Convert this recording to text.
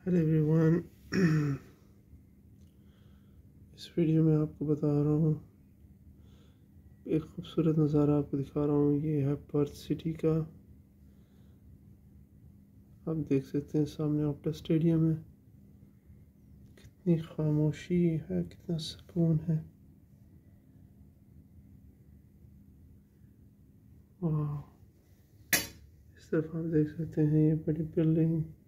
Hello everyone. इस video में आपको बता रहा हूँ, एक खूबसूरत नज़ारा आपको दिखा रहा हूँ। ये है पर्थ सिटी का। आप देख सकते हैं सामने ओप्टा स्टेडियम है। कितनी खामोशी है, कितना सुकून है। वाह, इस तरफ आप देख सकते हैं ये बड़ी बिल्डिंग।